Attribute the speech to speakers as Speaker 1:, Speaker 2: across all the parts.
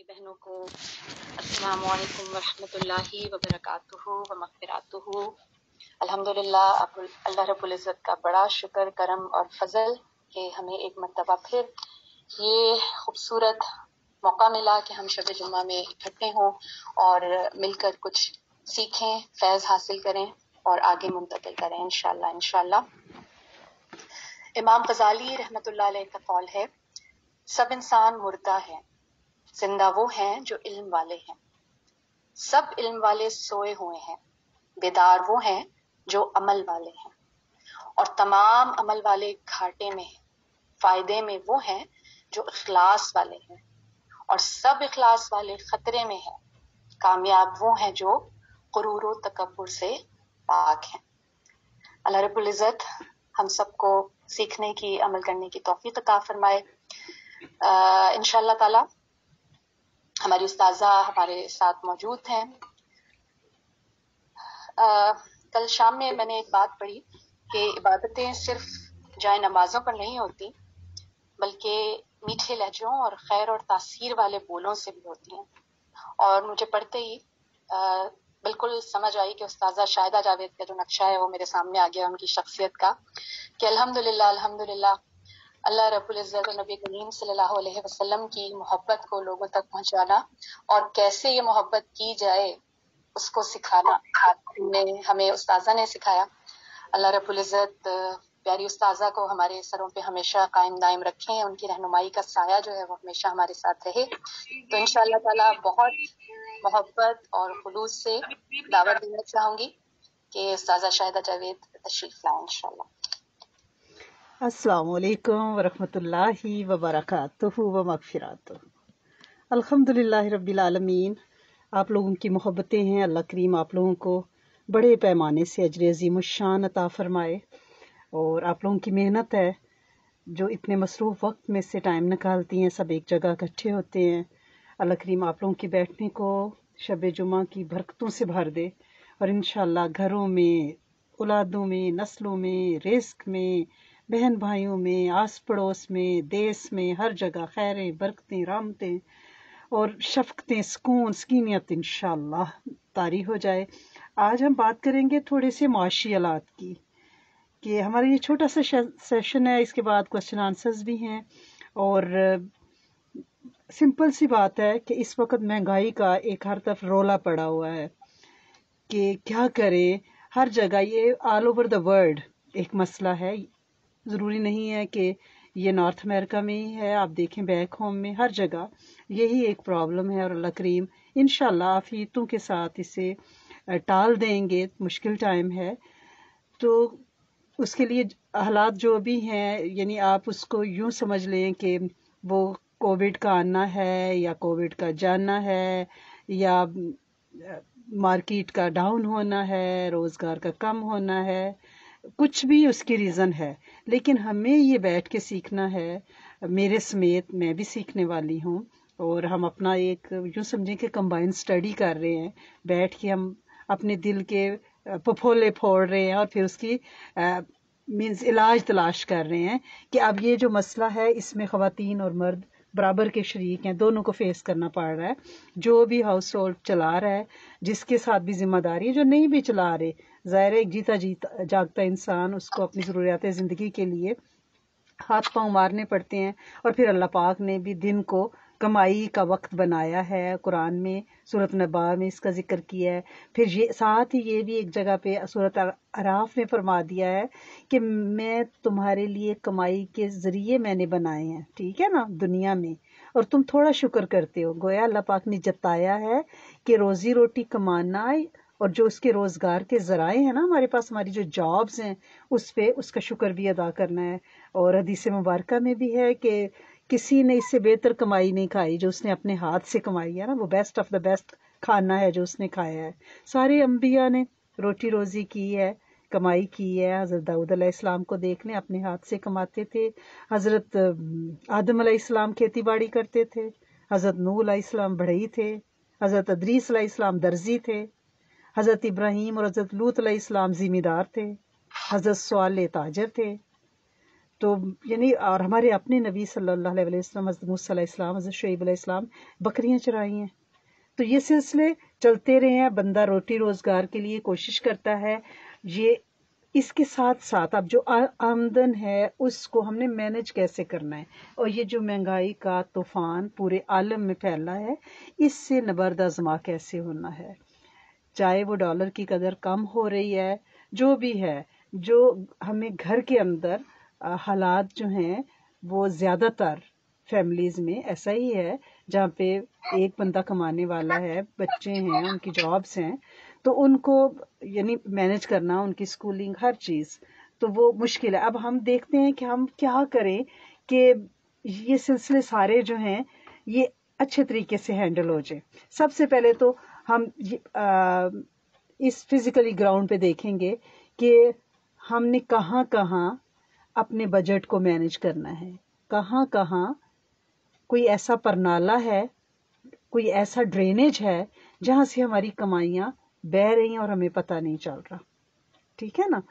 Speaker 1: बहनों को अस्सलाम वालेकुम वरहमतुल्लाहि वबरकातुहू व मग़फ़िरतुहू। अल्हम्दुलिल्लाह, अल्लाह रब्बुल इज़्ज़त का बड़ा शुक्र, करम और फजल कि हमें एक मरतबा फिर ये खूबसूरत मौका मिला कि हम शब जुम्मा में इकट्ठे हों और मिलकर कुछ सीखें, फैज़ हासिल करें और आगे मुंतकिल करें इंशाअल्लाह। इमाम गज़ाली रहमतुल्लाह अलैह का कौल है, सब इंसान मुर्दा है, जिंदा वो हैं जो इल्म वाले हैं। सब इल्म वाले सोए हुए हैं, बेदार वो हैं जो अमल वाले हैं। और तमाम अमल वाले घाटे में हैं, फायदे में वो हैं जो इखलास वाले हैं। और सब इखलास वाले खतरे में हैं, कामयाब वो हैं जो गुरूर व तकब्बुर से पाक हैं। अल्लाह रब्बुल इज़्ज़त हम सबको सीखने की, अमल करने की तौफीक अता फरमाए। इंशाअल्लाह ताला हमारी उस्ताज़ा हमारे साथ मौजूद हैं। कल शाम में मैंने एक बात पढ़ी कि इबादतें सिर्फ जाए नमाजों पर नहीं होती, बल्कि मीठे लहजों और खैर और तासीर वाले बोलों से भी होती हैं। और मुझे पढ़ते ही बिल्कुल समझ आई कि उस्ताज़ा शाहिदा जावेद का जो नक्शा है वो मेरे सामने आ गया उनकी शख्सियत का, कि अल्हम्दुलिल्लाह अल्लाह रब्बुल इज़्ज़त और नबी करीम सल्लल्लाहु अलैहि वसल्लम की मोहब्बत को लोगों तक पहुंचाना और कैसे ये मोहब्बत की जाए उसको सिखाना हमें उस्ताज़ा ने सिखाया। अल्लाह रब्बुल इज़्ज़त प्यारी उस्ताज़ा को हमारे सरों पे हमेशा कायम दायम रखें, उनकी रहनुमाई का साया जो है वो हमेशा हमारे साथ रहे। तो इंशाअल्लाह ताला बहुत मोहब्बत और खुलूस से दावत देना चाहूँगी कि उस्ताज़ा शाहिदा जावेद तशरीफ लाएं इंशाअल्लाह।
Speaker 2: अस्सलामु अलैकुम वरहमतुल्लाहि वबरकातुहू व मग़फ़िरतुहू। अल्हम्दुलिल्लाहि रब्बिल आलमीन। आप लोगों की मोहब्बतें हैं, अल्लाह करीम आप लोगों को बड़े पैमाने से अजर अज़ीम शान अता फ़रमाए। और आप लोगों की मेहनत है जो इतने मसरूफ़ वक्त में से टाइम निकालती हैं, सब एक जगह इकट्ठे होते हैं। अल्लाह करीम आप लोगों के बैठने को शब जुमा की बरकतों से भर दे और इंशाअल्लाह घरों में, औलादों में, नस्लों में, रिज़्क़ में, बहन भाइयों में, आस पड़ोस में, देश में, हर जगह खैरें, बरकतें, रहमतें और शफ़क़तें, सुकून, सकीनियत इंशाअल्लाह तारी हो जाए। आज हम बात करेंगे थोड़े से माशी हालात की, कि हमारा ये छोटा सा सेशन है, इसके बाद क्वेश्चन आंसर्स भी हैं। और सिंपल सी बात है कि इस वक्त महंगाई का एक हर तरफ रोला पड़ा हुआ है कि क्या करें। हर जगह ये ऑल ओवर द वर्ल्ड एक मसला है, ज़रूरी नहीं है कि ये नॉर्थ अमेरिका में ही है, आप देखें बैक होम में हर जगह यही एक प्रॉब्लम है। और अल्लाह करीम इंशाअल्लाह आफियतों के साथ इसे टाल देंगे। मुश्किल टाइम है तो उसके लिए हालात जो भी हैं, यानी आप उसको यूं समझ लें कि वो कोविड का आना है या कोविड का जाना है या मार्केट का डाउन होना है, रोज़गार का कम होना है, कुछ भी उसकी रीज़न है। लेकिन हमें ये बैठ के सीखना है, मेरे समेत मैं भी सीखने वाली हूँ। और हम अपना एक यूँ समझें कि कंबाइन स्टडी कर रहे हैं, बैठ के हम अपने दिल के फफोले फोड़ रहे हैं और फिर उसकी मीन्स इलाज तलाश कर रहे हैं कि अब ये जो मसला है इसमें ख़वातीन और मर्द बराबर के शरीक हैं, दोनों को फेस करना पड़ रहा है। जो भी हाउस होल्ड चला रहा है, जिसके साथ भी जिम्मेदारी है, जो नहीं भी चला रहे, ज़ाहिर है एक जीता जागता इंसान, उसको अपनी ज़रूरियात ज़िंदगी के लिए हाथ पांव मारने पड़ते हैं। और फिर अल्लाह पाक ने भी दिन को कमाई का वक्त बनाया है, कुरान में सूरत नबा में इसका जिक्र किया है। फिर ये साथ ही ये भी एक जगह पे सूरत अराफ में फरमा दिया है कि मैं तुम्हारे लिए कमाई के ज़रिए मैंने बनाए हैं, ठीक है ना, दुनिया में, और तुम थोड़ा शुक्र करते हो। गोया अल्लाह पाक ने जताया है कि रोज़ी रोटी कमाना और जो उसके रोज़गार के ज़राए हैं ना हमारे पास, हमारी जो जॉब्स हैं, उस पे उसका शुक्र भी अदा करना है। और हदीस मुबारक में भी है कि किसी ने इससे बेहतर कमाई नहीं खाई जो उसने अपने हाथ से कमाई है ना, वो बेस्ट ऑफ द बेस्ट खाना है जो उसने खाया है। सारे अम्बिया ने रोटी रोज़ी की है, कमाई की है। हज़रत दाऊद अलैहिस्सलाम को देख लें, अपने हाथ से कमाते थे। हज़रत आदम अलैहिस्सलाम खेती बाड़ी करते थे। हज़रत नूह अलैहिस्सलाम बढ़ई थे। हज़रत अदरीस अलैहिस्सलाम दर्जी थे। हज़रत इब्राहीम और हज़रत लूत अलैहिस्सलाम ज़िम्मेदार थे। हज़रत स्वाले ताजर थे। تو یعنی اور ہمارے اپنے نبی صلی اللہ علیہ وسلم حضرت موسیٰ علیہ السلام حضرت شعیب علیہ السلام بکریاں چرائی ہیں. تو یہ سلسلے چلتے رہے ہیں. بندہ روٹی روزگار کے لیے کوشش کرتا ہے. یہ اس کے ساتھ ساتھ اب جو آمدن ہے اس کو ہم نے مینج کیسے کرنا ہے. اور یہ جو مہنگائی کا طوفان پورے عالم میں پھیلا ہے اس سے نبرد آزما کیسے ہونا ہے. چاہے وہ ڈالر کی قدر کم ہو رہی ہے جو بھی ہے, جو ہمیں گھر کے اندر حالات جو ہیں وہ زیادہ تر فیملیز میں ایسا ہی ہے جہاں پہ ایک بندہ کمانے والا ہے, بچے ہیں, ان کی جابس ہیں, تو ان کو یعنی مینج کرنا, ان کی سکولنگ, ہر چیز, تو وہ مشکل ہے. اب ہم دیکھتے ہیں کہ ہم کیا کریں کہ یہ سلسلے سارے جو ہیں یہ اچھے طریقے سے ہینڈل ہو جائے. سب سے پہلے تو ہم اس فزیکلی گراؤنڈ پہ دیکھیں گے کہ ہم نے کہاں کہاں اپنے بجٹ کو مینج کرنا ہے, کہاں کہاں کوئی ایسا پرنالہ ہے, کوئی ایسا ڈرینیج ہے جہاں سے ہماری کمائیاں بہ رہی ہیں اور ہمیں پتہ نہیں چل رہا. ٹھیک ہے نا,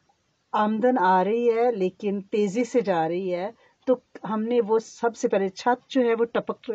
Speaker 2: آمدن آ رہی ہے لیکن تیزی سے جا رہی ہے, تو ہم نے وہ سب سے پہلے چھت جو ہے وہ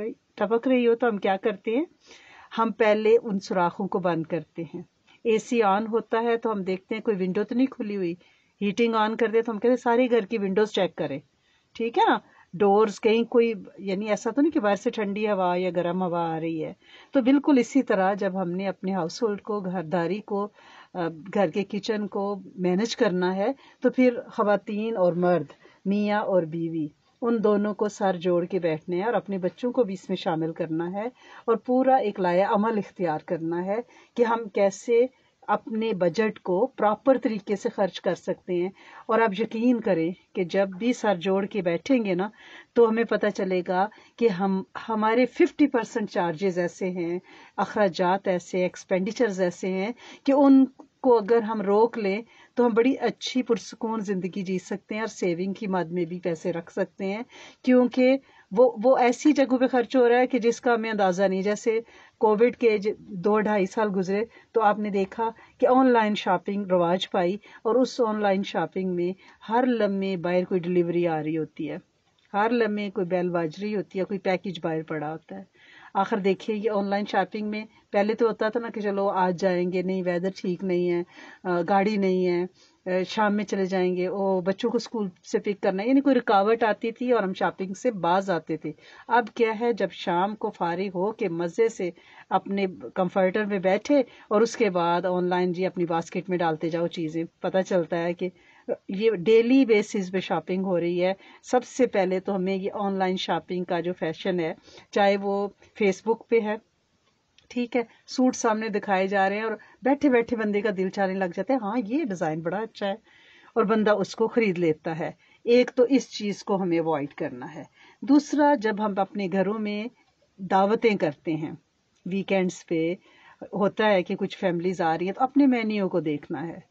Speaker 2: ٹپک رہی ہو تو ہم کیا کرتے ہیں, ہم پہلے ان سوراخوں کو بند کرتے ہیں. اے سی آن ہوتا ہے تو ہم دیکھتے ہیں کوئی ونڈو تو نہیں کھلی ہوئی, ہیٹنگ آن کر دے تو ہم کہتے ہیں ساری گھر کی ونڈوز چیک کریں. ٹھیک ہے نا, ڈورز کہیں کوئی یعنی ایسا تو نہیں کہ باہر سے ٹھنڈی ہوا یا گرم ہوا آ رہی ہے. تو بالکل اسی طرح جب ہم نے اپنے ہاؤس ہولڈ کو, گھرداری کو, گھر کے کچن کو مینج کرنا ہے تو پھر خواتین اور مرد, میاں اور بیوی, ان دونوں کو سر جوڑ کے بیٹھنے ہیں اور اپنے بچوں کو بھی اس میں شامل کرنا ہے اور پورا ایک لائحہ عمل اختیار کرنا ہے کہ ہم کیسے اپنے بجٹ کو پراپر طریقے سے خرچ کر سکتے ہیں. اور آپ یقین کریں کہ جب بھی سر جوڑ کے بیٹھیں گے نا تو ہمیں پتہ چلے گا کہ ہمارے 50% چارجز ایسے ہیں, اخراجات ایسے, ایکسپینڈیچرز ایسے ہیں کہ ان کو اگر ہم روک لیں تو ہم بڑی اچھی پرسکون زندگی جی سکتے ہیں اور سیونگ کی مد میں بھی پیسے رکھ سکتے ہیں, کیونکہ وہ ایسی جگہوں پہ خرچ ہو رہا ہے کہ جس کا ہمیں اندازہ نہیں. جیسے کووڈ کے 2-2.5 سال گزرے تو آپ نے دیکھا کہ آن لائن شاپنگ رواج پائی, اور اس آن لائن شاپنگ میں ہر لمحے باہر کوئی ڈلیوری آ رہی ہوتی ہے, ہر لمحے کوئی بیل باج رہی ہوتی ہے, کوئی پیکج باہر پڑا ہوتا ہے. آخر دیکھیے یہ آن لائن شاپنگ میں پہلے تو ہوتا تھا نا کہ چلو آج جائیں گے, نہیں ویدر ٹھیک نہیں ہے, گاڑی نہیں ہے, شام میں چلے جائیں گے, بچوں کو اسکول سے پک کرنا ہے, یعنی کوئی رکاوٹ آتی تھی اور ہم شاپنگ سے باز آتے تھے. اب کیا ہے, جب شام کو فارغ ہو کے مزے سے اپنے کمفرٹر میں بیٹھے اور اس کے بعد آن لائن جی اپنی باسکٹ میں ڈالتے جاؤ چیزیں, پتہ چلتا ہے کہ یہ ڈیلی بیسز پہ شاپنگ ہو رہی ہے. سب سے پہلے تو ہمیں یہ آن لائن شاپنگ کا جو فیشن ہے, چاہے وہ فیس بک پہ ہے, ٹھیک ہے, سوٹ سامنے دکھائے جا رہے ہیں اور بیٹھے بیٹھے بندے کا دل چاہنے لگ جاتا ہے, ہاں یہ ڈیزائن بڑا اچھا ہے, اور بندہ اس کو خرید لیتا ہے. ایک تو اس چیز کو ہمیں اوائڈ کرنا ہے. دوسرا, جب ہم اپنے گھروں میں دعوتیں کرتے ہیں, ویکینڈز پہ ہوتا ہے کہ کچھ فیملیز آ رہی ہیں, تو اپنے مینیو کو دیکھنا ہے.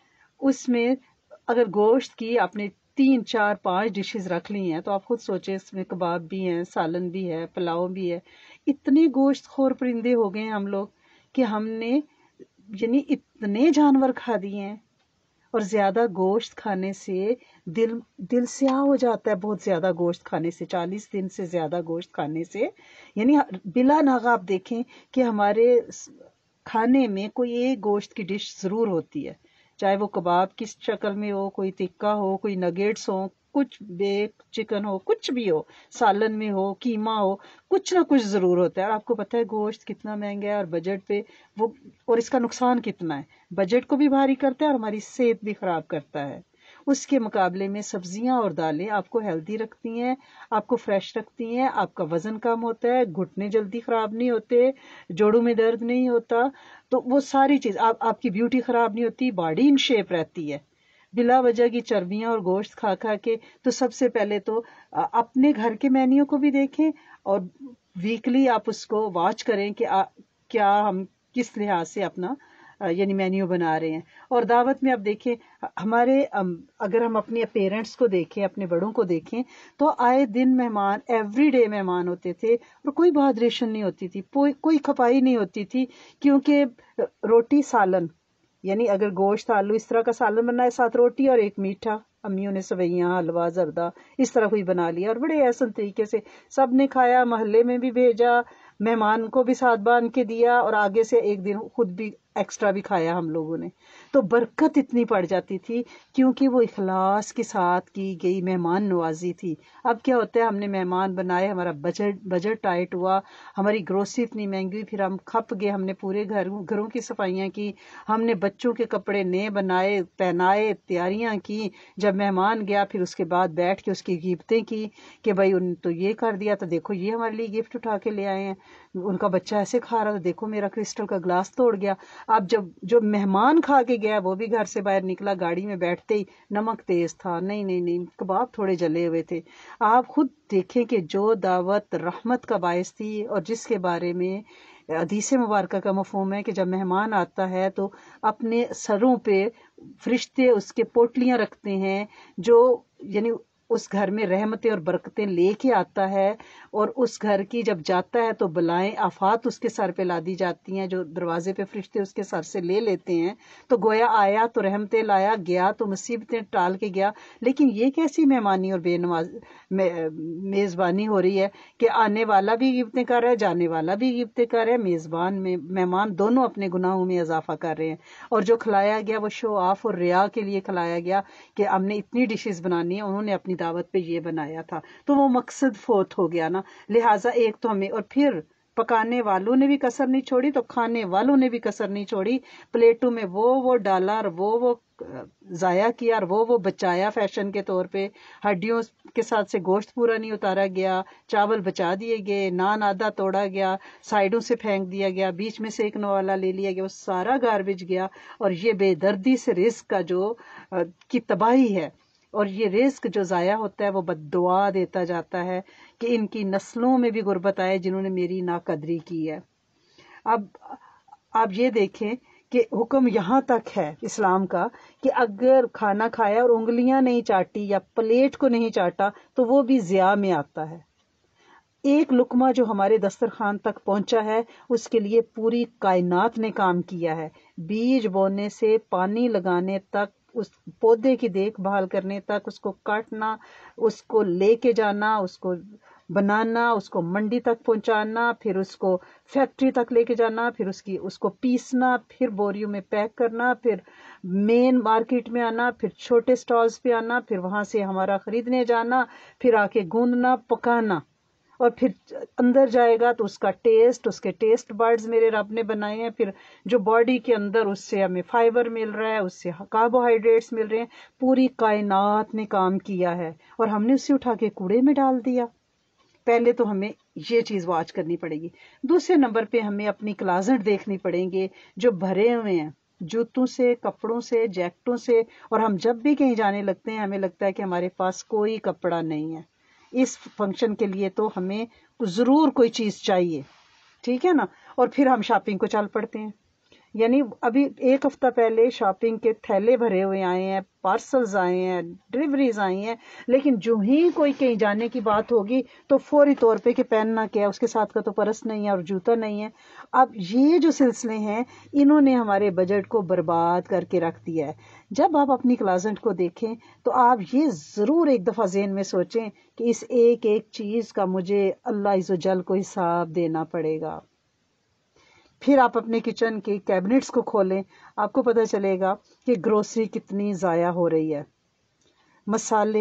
Speaker 2: اس میں اگر گوشت کی آپ نے 3-4-5 ڈشز رکھ لی ہیں تو آپ خود سوچیں, اس میں کباب بھی ہیں, سالن بھی ہے, پلاؤ بھی ہے. اتنے گوشت خور پرندے ہو گئے ہیں ہم لوگ کہ ہم نے یعنی اتنے جانور کھا دیے ہیں. اور زیادہ گوشت کھانے سے دل سیاہ ہو جاتا ہے, بہت زیادہ گوشت کھانے سے, 40 دن سے زیادہ گوشت کھانے سے. یعنی بلا ناغہ آپ دیکھیں کہ ہمارے کھانے میں کوئی ایک گوشت کی ڈش ضرور ہوتی ہے, چاہے وہ کباب کی شکل میں ہو, کوئی ٹکا ہو, کوئی نگیٹس ہو, کچھ بیک چکن ہو, کچھ بھی ہو, سالن میں ہو, قیمہ ہو, کچھ نہ کچھ ضرور ہوتا ہے. اور آپ کو پتہ ہے گوشت کتنا مہنگا ہے اور بجٹ پہ وہ, اور اس کا نقصان کتنا ہے, بجٹ کو بھی بھاری کرتا ہے اور ہماری صحت بھی خراب کرتا ہے. اس کے مقابلے میں سبزیاں اور دالیں آپ کو ہیلدی رکھتی ہیں, آپ کو فریش رکھتی ہیں, آپ کا وزن کم ہوتا ہے, گھٹنے جلدی خراب نہیں ہوتے, جوڑوں میں درد نہیں ہوتا, تو وہ ساری چیز آپ کی بیوٹی خراب نہیں ہوتی, باڈی ان شیپ رہتی ہے. بلا وجہ کی چربیاں اور گوشت کھا کھا کے. تو سب سے پہلے تو اپنے گھر کے مینیو کو بھی دیکھیں اور ویکلی آپ اس کو واچ کریں کہ کیا ہم کس لحاظ سے اپنا یعنی مینیو بنا رہے ہیں. اور دعوت میں اب دیکھیں ہمارے, اگر ہم اپنے پیرنٹس کو دیکھیں, اپنے بڑوں کو دیکھیں, تو آئے دن مہمان, ایوری ڈے مہمان ہوتے تھے اور کوئی بہادریشن نہیں ہوتی تھی, کوئی کھپائی نہیں ہوتی تھی, کیونکہ روٹی سالن, یعنی اگر گوشت آلو اس طرح کا سالن بننا ہے, ساتھ روٹی اور ایک میٹھا, امیوں نے سویاں حلوہ زردہ اس طرح کوئی بنا لیا اور بڑے احسن طریقے سے سب نے کھایا، محلے میں بھی بھیجا، مہمان کو بھی ساتھ باندھ کے دیا اور آگے سے ایک دن خود بھی ایکسٹرا بھی کھایا ہم لوگوں نے. تو برکت اتنی پڑ جاتی تھی کیونکہ وہ اخلاص کے ساتھ کی گئی مہمان نوازی تھی. اب کیا ہوتا ہے، ہم نے مہمان بنائے، ہمارا بجٹ ٹائٹ ہوا، ہماری گروسری اتنی مہنگی، پھر ہم کھپ گئے، ہم نے پورے گھروں کی صفائیاں کی، ہم نے بچوں کے کپڑے نئے بنائے، پہنائے، تیاریاں کی. جب مہمان گیا پھر اس کے بعد بیٹھ کے اس کی غیبتیں کی کہ بھائی ان تو یہ کر دیا، تو دیکھو یہ ہمارے لیے گفٹ اٹھا کے لے آئے ہیں، ان کا بچہ ایسے کھا رہا تھا، دیکھو میرا کرسٹل کا گلاس توڑ گیا. اب جو مہمان کھا کے گیا وہ بھی گھر سے باہر نکلا، گاڑی میں بیٹھتے ہی نمک تیز تھا، نہیں کباب تھوڑے جلے ہوئے تھے. آپ خود دیکھیں کہ جو دعوت رحمت کا باعث تھی اور جس کے بارے میں حدیث مبارکہ کا مفہوم ہے کہ جب مہمان آتا ہے تو اپنے سروں پہ فرشتے اس کے پوٹلیاں رکھتے ہیں، جو یعنی اس گھر میں رحمتیں اور برکتیں لے کے آتا ہے، اور اس گھر کی جب جاتا ہے تو بلائیں آفات اس کے سر پہ لا دی جاتی ہیں، جو دروازے پہ فرشتے اس کے سر سے لے لیتے ہیں. تو گویا آیا تو رحمتیں لایا، گیا تو مصیبتیں ٹال کے گیا. لیکن یہ کیسی مہمانی اور میزبانی ہو رہی ہے کہ آنے والا بھی غیبتیں کر رہا ہے، جانے والا بھی غیبتیں کر رہا ہے، میزبان میں مہمان دونوں اپنے گناہوں میں اضافہ کر رہے ہیں. اور جو کھلایا گیا وہ شو آف اور ریا کے لیے کھلایا گیا کہ ہم نے اتنی ڈشز بنانی ہیں، انہوں نے اپنی دعوت پہ یہ بنایا تھا، تو وہ مقصد فوت ہو گیا نا. لہٰذا ایک تو ہمیں، اور پھر پکانے والوں نے بھی کسر نہیں چھوڑی تو کھانے والوں نے بھی کسر نہیں چھوڑی. پلیٹوں میں وہ ڈالا اور وہ ضائع کیا اور وہ بچایا فیشن کے طور پہ. ہڈیوں کے ساتھ سے گوشت پورا نہیں اتارا گیا، چاول بچا دیے گئے، نان آدھا توڑا گیا، سائڈوں سے پھینک دیا گیا، بیچ میں سے ایک نوالا لے لیا گیا، وہ سارا گاربیج گیا. اور یہ بے دردی سے رزق کا جو کی تباہی ہے، اور یہ رزق جو ضائع ہوتا ہے وہ بد دعا دیتا جاتا ہے کہ ان کی نسلوں میں بھی غربت آئے جنہوں نے میری ناقدری کی ہے. اب آپ یہ دیکھیں کہ حکم یہاں تک ہے اسلام کا کہ اگر کھانا کھایا اور انگلیاں نہیں چاٹی یا پلیٹ کو نہیں چاٹا تو وہ بھی ضیاء میں آتا ہے. ایک لقمہ جو ہمارے دسترخوان تک پہنچا ہے اس کے لیے پوری کائنات نے کام کیا ہے. بیج بونے سے پانی لگانے تک، اس پودے کی دیکھ بھال کرنے تک، اس کو کاٹنا، اس کو لے کے جانا، اس کو بنانا، اس کو منڈی تک پہنچانا، پھر اس کو فیکٹری تک لے کے جانا، پھر اس کو پیسنا، پھر بوریوں میں پیک کرنا، پھر مین مارکیٹ میں آنا، پھر چھوٹے سٹالز پہ آنا، پھر وہاں سے ہمارا خریدنے جانا، پھر آ کے گوندنا، پکانا، اور پھر اندر جائے گا تو اس کا ٹیسٹ، اس کے ٹیسٹ برڈز میرے رب نے بنائے ہیں، پھر جو باڈی کے اندر اس سے ہمیں فائبر مل رہا ہے، اس سے کاربوہائیڈریٹس مل رہے ہیں. پوری کائنات نے کام کیا ہے اور ہم نے اسے اٹھا کے کوڑے میں ڈال دیا. پہلے تو ہمیں یہ چیز واچ کرنی پڑے گی. دوسرے نمبر پہ ہمیں اپنی کلازٹ دیکھنی پڑیں گے جو بھرے ہوئے ہیں جوتوں سے، کپڑوں سے، جیکٹوں سے. اور ہم جب بھی کہیں جانے لگتے ہیں ہمیں لگتا ہے کہ ہمارے پاس کوئی کپڑا نہیں ہے. اس فنکشن کے لیے تو ہمیں ضرور کوئی چیز چاہیے، ٹھیک ہے نا. اور پھر ہم شاپنگ کو چل پڑتے ہیں. یعنی ابھی ایک ہفتہ پہلے شاپنگ کے تھیلے بھرے ہوئے آئے ہیں، پارسلز آئے ہیں، ڈلیوریز آئی ہیں، لیکن جو ہی کوئی کہیں جانے کی بات ہوگی تو فوری طور پہ کہ پہننا کیا، اس کے ساتھ کا تو پرس نہیں ہے اور جوتا نہیں ہے. اب یہ جو سلسلے ہیں انہوں نے ہمارے بجٹ کو برباد کر کے رکھ دیا ہے. جب آپ اپنی کلازٹ کو دیکھیں تو آپ یہ ضرور ایک دفعہ ذہن میں سوچیں کہ اس ایک چیز کا مجھے اللہ عز و جل کو حساب دینا پڑے گا. پھر آپ اپنے کچن کے کیبنٹس کو کھولیں، آپ کو پتہ چلے گا کہ گروسری کتنی ضائع ہو رہی ہے. مسالے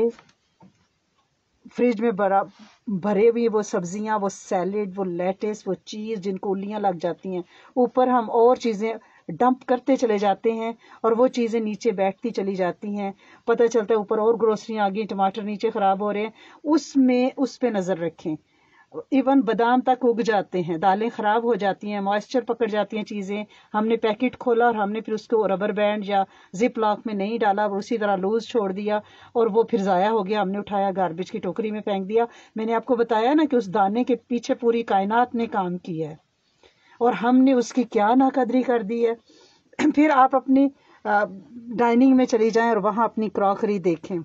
Speaker 2: فریج میں بھرے ہوئے، وہ سبزیاں، وہ سیلڈ، وہ لیٹس، وہ چیز جن کو الیاں لگ جاتی ہیں، اوپر ہم اور چیزیں ڈمپ کرتے چلے جاتے ہیں اور وہ چیزیں نیچے بیٹھتی چلی جاتی ہیں. پتہ چلتا ہے اوپر اور گروسری آ گئی، ٹماٹر نیچے خراب ہو رہے ہیں. اس پہ نظر رکھیں. ایون بادام تک اگ جاتے ہیں، دالیں خراب ہو جاتی ہیں، موئسچر پکڑ جاتی ہیں چیزیں. ہم نے پیکٹ کھولا اور ہم نے پھر اس کو ربر بینڈ یا زپ لاک میں نہیں ڈالا، اور اسی طرح لوز چھوڑ دیا اور وہ پھر ضائع ہو گیا. ہم نے اٹھایا گاربیج کی ٹوکری میں پھینک دیا. میں نے آپ کو بتایا نا کہ اس دانے کے پیچھے پوری کائنات نے کام کیا ہے اور ہم نے اس کی کیا ناقدری کر دی ہے. پھر آپ اپنی ڈائننگ میں چلی جائیں اور وہاں اپنی کراکری دیکھیں.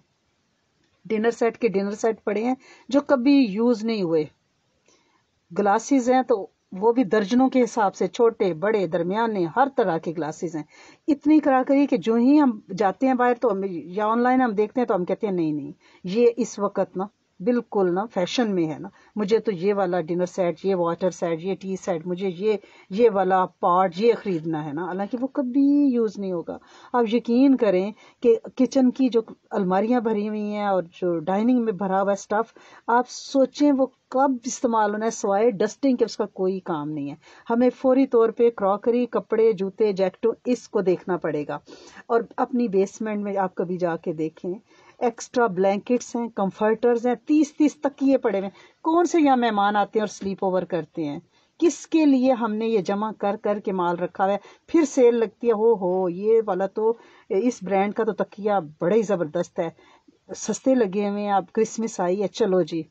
Speaker 2: ڈنر سیٹ پڑے ہیں جو کبھی یوز نہیں ہوئے. گلاسز ہیں تو وہ بھی درجنوں کے حساب سے، چھوٹے بڑے درمیانے ہر طرح کے گلاسز ہیں. اتنی کراکری کہ جو ہی ہم جاتے ہیں باہر تو یا آن لائن ہم دیکھتے ہیں تو ہم کہتے ہیں نہیں نہیں، یہ اس وقت نا بالکل نا فیشن میں ہے نا، مجھے تو یہ والا ڈنر سیٹ، یہ واٹر سیٹ، یہ ٹی سیٹ، مجھے یہ والا پارٹ یہ خریدنا ہے نا، حالانکہ وہ کبھی یوز نہیں ہوگا. آپ یقین کریں کہ کچن کی جو الماریاں بھری ہوئی ہیں اور جو ڈائننگ میں بھرا ہوا اسٹف، آپ سوچیں وہ کب استعمال ہونا ہے، سوائے ڈسٹنگ کے اس کا کوئی کام نہیں ہے. ہمیں فوری طور پہ کراکری، کپڑے، جوتے، جیکٹوں اس کو دیکھنا پڑے گا. اور اپنی بیسمنٹ میں آپ کبھی جا کے دیکھیں، ایکسٹرا بلینکٹس ہیں، کمفرٹرز ہیں، 30 تکیے پڑے ہوئے ہیں. کون سے یہاں مہمان آتے ہیں اور سلیپ اوور کرتے ہیں؟ کس کے لیے ہم نے یہ جمع کر کر کے مال رکھا ہوا ہے؟ پھر سیل لگتی ہے، ہو یہ والا تو اس برانڈ کا تو تکیہ بڑا ہی زبردست ہے، سستے لگے ہوئے ہیں، اب کرسمس آئی ہے، چلو جی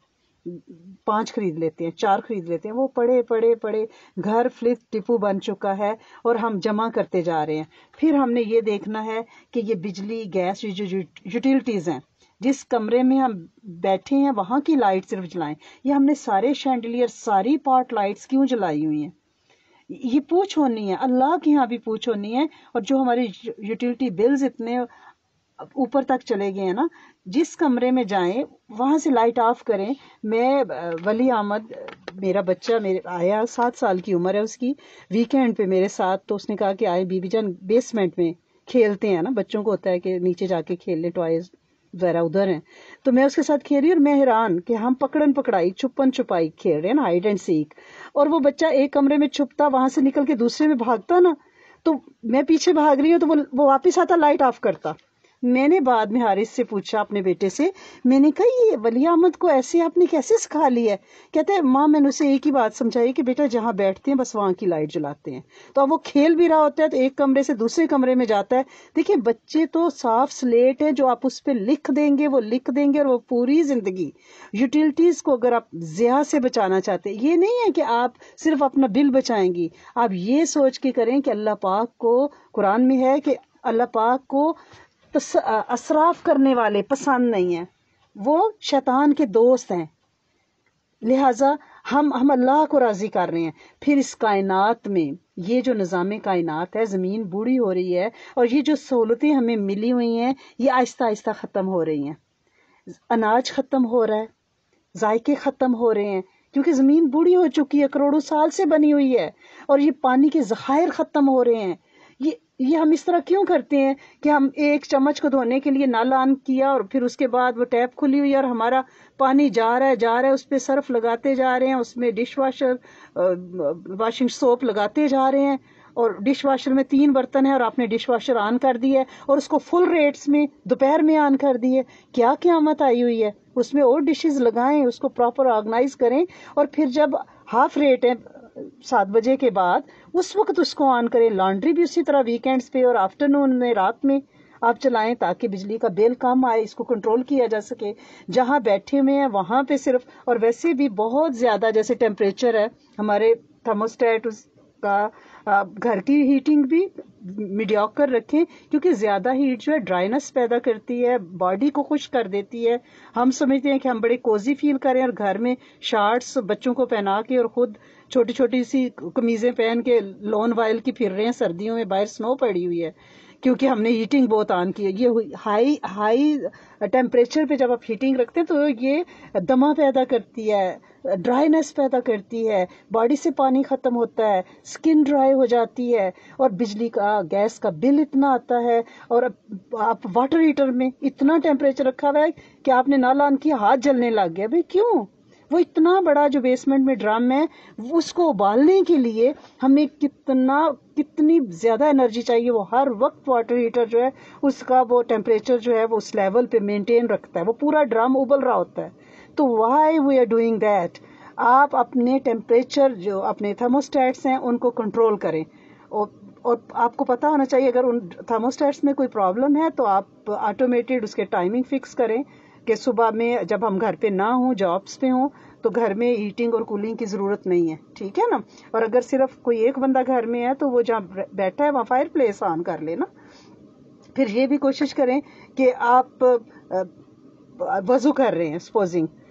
Speaker 2: 5 خرید لیتے ہیں، 4 خرید لیتے ہیں. وہ پڑے پڑے پڑے گھر فلپ ٹپو بن چکا ہے اور ہم جمع کرتے جا رہے ہیں. پھر ہم نے یہ دیکھنا ہے کہ یہ بجلی، گیس، جو یوٹیلٹیز ہیں، جس کمرے میں ہم بیٹھے ہیں وہاں کی لائٹ صرف جلائیں. یہ ہم نے سارے شینڈلیئر، ساری پارٹ لائٹس کیوں جلائی ہوئی ہیں؟ یہ پوچھ ہونی ہے، اللہ کے یہاں بھی پوچھ ہونی ہے. اور جو ہماری یوٹیلٹی بلز اتنے اوپر تک چلے گئے ہیں نا، جس کمرے میں جائیں وہاں سے لائٹ آف کریں. میں ولی احمد، میرا بچہ آیا، 7 سال کی عمر ہے اس کی، ویکینڈ پہ میرے ساتھ، تو اس نے کہا کہ آئے بی بی جان بیسمنٹ میں کھیلتے ہیں نا، بچوں کو ہوتا ہے کہ نیچے جا کے کھیل لیں، ٹوائز وغیرہ ادھر ہیں. تو میں اس کے ساتھ کھیل رہی اور میں حیران کہ ہم پکڑن پکڑائی، چھپن چھپائی کھیل رہے ہیں نا، ہائیڈ اینڈ سیک. اور وہ بچہ ایک کمرے میں چھپتا، وہاں سے نکل کے دوسرے میں بھاگتا نا، تو میں پیچھے بھاگ رہی ہوں تو وہ واپس آتا، لائٹ آف کرتا. میں نے بعد میں حارث سے پوچھا، اپنے بیٹے سے، میں نے کہا یہ ولی احمد کو ایسے آپ نے کیسے سکھا لی ہے؟ کہتے ہیں ماں میں نے اسے ایک ہی بات سمجھائی کہ بیٹا جہاں بیٹھتے ہیں بس وہاں کی لائٹ جلاتے ہیں. تو اب وہ کھیل بھی رہا ہوتا ہے تو ایک کمرے سے دوسرے کمرے میں جاتا ہے. دیکھیں بچے تو صاف سلیٹ ہے، جو آپ اس پہ لکھ دیں گے وہ لکھ دیں گے، اور وہ پوری زندگی. یوٹیلٹیز کو اگر آپ ضیاع سے بچانا چاہتے ہیں، یہ نہیں ہے کہ آپ صرف اپنا بل بچائیں گی، آپ یہ سوچ کے کریں کہ اللہ پاک کو، قرآن میں ہے کہ اللہ پاک کو اسراف کرنے والے پسند نہیں ہیں، وہ شیطان کے دوست ہیں. لہٰذا ہم اللہ کو راضی کر رہے ہیں. پھر اس کائنات میں یہ جو نظام کائنات ہے، زمین بوڑھی ہو رہی ہے اور یہ جو سہولتیں ہمیں ملی ہوئی ہیں یہ آہستہ آہستہ ختم ہو رہی ہیں. اناج ختم ہو رہا ہے، ذائقے ختم ہو رہے ہیں، کیونکہ زمین بوڑھی ہو چکی ہے، کروڑوں سال سے بنی ہوئی ہے. اور یہ پانی کے ذخائر ختم ہو رہے ہیں. یہ ہم اس طرح کیوں کرتے ہیں کہ ہم ایک چمچ کو دھونے کے لیے نل آن کیا اور پھر اس کے بعد وہ ٹیپ کھلی ہوئی ہے اور ہمارا پانی جا رہا ہے، اس پہ صرف لگاتے جا رہے ہیں، اس میں ڈش واشر، واشنگ سوپ لگاتے جا رہے ہیں، اور ڈش واشر میں 3 برتن ہیں اور آپ نے ڈش واشر آن کر دی ہے اور اس کو فل ریٹس میں دوپہر میں آن کر دی ہے. کیا قیامت آئی ہوئی ہے؟ اس میں اور ڈشز لگائیں، اس کو پراپر آرگنائز کریں، اور پھر جب ہاف ریٹ ہے 7 بجے کے بعد اس وقت اس کو آن کریں. لانڈری بھی اسی طرح ویکینڈز پہ اور آفٹرنون میں، رات میں آپ چلائیں تاکہ بجلی کا بل کم آئے، اس کو کنٹرول کیا جا سکے. جہاں بیٹھے ہوئے ہیں وہاں پہ صرف، اور ویسے بھی بہت زیادہ جیسے ٹیمپریچر ہے ہمارے تھرموسٹیٹ کا، گھر کی ہیٹنگ بھی میڈیوکر رکھیں، کیونکہ زیادہ ہیٹ جو ہے ڈرائنس پیدا کرتی ہے، باڈی کو خشک کر دیتی ہے. ہم سمجھتے ہیں کہ ہم بڑے کوزی فیل کریں اور گھر میں شارٹس بچوں کو پہنا کے اور خود چھوٹی چھوٹی سی قمیضیں پہن کے لون وائل کی پھر رہے ہیں سردیوں میں، باہر سنو پڑی ہوئی ہے کیونکہ ہم نے ہیٹنگ بہت آن کی ہے. یہ ہائی ٹیمپریچر پہ جب آپ ہیٹنگ رکھتے ہیں تو یہ دمہ پیدا کرتی ہے، ڈرائینس پیدا کرتی ہے، باڈی سے پانی ختم ہوتا ہے، سکن ڈرائی ہو جاتی ہے، اور بجلی کا، گیس کا بل اتنا آتا ہے. اور آپ واٹر ہیٹر میں اتنا ٹیمپریچر رکھا ہوا ہے کہ آپ نے نال آن کیا ہاتھ جلنے لگ گیا. بھائی کیوں؟ وہ اتنا بڑا جو بیسمنٹ میں ڈرم ہے اس کو ابالنے کے لیے ہمیں کتنی زیادہ انرجی چاہیے. وہ ہر وقت واٹر ہیٹر جو ہے اس کا وہ ٹیمپریچر جو ہے وہ اس لیول پہ مینٹین رکھتا ہے، وہ پورا ڈرم ابل رہا ہوتا ہے. تو why we are doing that? آپ اپنے ٹیمپریچر، جو اپنے تھرموسٹیٹس ہیں ان کو کنٹرول کریں. اور آپ کو پتا ہونا چاہیے اگر ان تھرموسٹیٹس میں کوئی پرابلم ہے تو آپ آٹومیٹڈ اس کے ٹائمنگ فکس کریں کہ صبح میں جب ہم گھر پہ نہ ہوں، جابس پہ ہوں، تو گھر میں ہیٹنگ اور کولنگ کی ضرورت نہیں ہے. ٹھیک ہے نا؟ اور اگر صرف کوئی ایک بندہ گھر میں ہے تو وہ جہاں بیٹھا ہے وہاں فائر پلیس آن کر لے نا. پھر یہ بھی کوشش کریں کہ آپ وضو کر رہے ہیں، سپوزنگ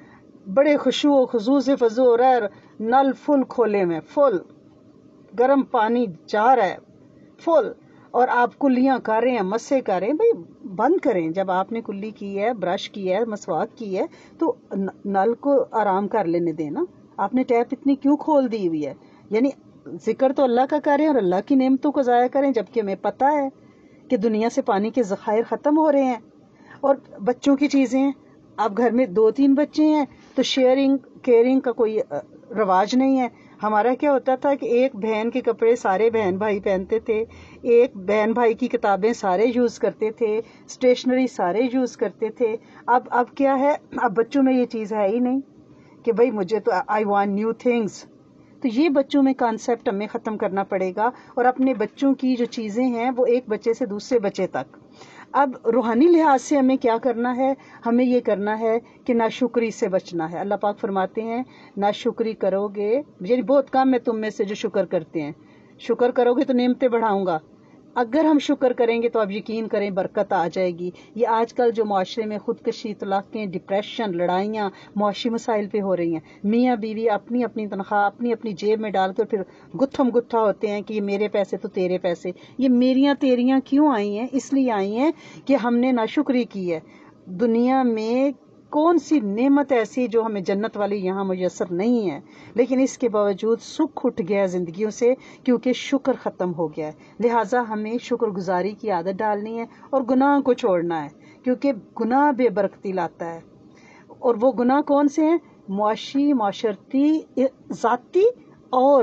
Speaker 2: بڑے خشوع و خضوع سے وضو ہو رہا ہے, نل فل کھولے میں, فل گرم پانی جا رہا ہے فل, اور آپ کلیاں کر رہے ہیں, مسے کر رہے ہیں. بھائی بند کریں. جب آپ نے کلی کی ہے, برش کی ہے, مسواک کی ہے, تو نل کو آرام کر لینے دینا. آپ نے ٹیپ اتنی کیوں کھول دی ہوئی ہے؟ یعنی ذکر تو اللہ کا کریں اور اللہ کی نعمتوں کو ضائع کریں, جبکہ ہمیں پتہ ہے کہ دنیا سے پانی کے ذخائر ختم ہو رہے ہیں. اور بچوں کی چیزیں, آپ گھر میں 2-3 بچے ہیں تو شیئرنگ کیئرنگ کا کوئی رواج نہیں ہے. ہمارا کیا ہوتا تھا کہ ایک بہن کے کپڑے سارے بہن بھائی پہنتے تھے, ایک بہن بھائی کی کتابیں سارے یوز کرتے تھے, اسٹیشنری سارے یوز کرتے تھے. اب کیا ہے, اب بچوں میں یہ چیز ہے ہی نہیں کہ بھائی مجھے تو آئی وانٹ نیو تھنگس. تو یہ بچوں میں کانسیپٹ ہمیں ختم کرنا پڑے گا, اور اپنے بچوں کی جو چیزیں ہیں وہ ایک بچے سے دوسرے بچے تک. اب روحانی لحاظ سے ہمیں کیا کرنا ہے؟ ہمیں یہ کرنا ہے کہ ناشکری سے بچنا ہے. اللہ پاک فرماتے ہیں ناشکری کرو گے, یعنی بہت کم ہے تم میں سے جو شکر کرتے ہیں. شکر کرو گے تو نعمتیں بڑھاؤں گا. اگر ہم شکر کریں گے تو آپ یقین کریں برکت آ جائے گی. یہ آج کل جو معاشرے میں خودکشی, طلاقیں, ڈپریشن, لڑائیاں معاشی مسائل پہ ہو رہی ہیں, میاں بیوی اپنی اپنی تنخواہ اپنی اپنی جیب میں ڈال کر پھر گتھم گتھا ہوتے ہیں کہ یہ میرے پیسے تو تیرے پیسے. یہ میریاں تیریاں کیوں آئی ہیں؟ اس لیے آئی ہیں کہ ہم نے ناشکری کی ہے. دنیا میں کون سی نعمت ایسی جو ہمیں جنت والی یہاں میسر نہیں ہے, لیکن اس کے باوجود سکھ اٹھ گیا زندگیوں سے کیونکہ شکر ختم ہو گیا ہے. لہٰذا ہمیں شکر گزاری کی عادت ڈالنی ہے اور گناہ کو چھوڑنا ہے, کیونکہ گناہ بے برکتی لاتا ہے. اور وہ گناہ کون سے ہیں؟ معاشی, معاشرتی, ذاتی اور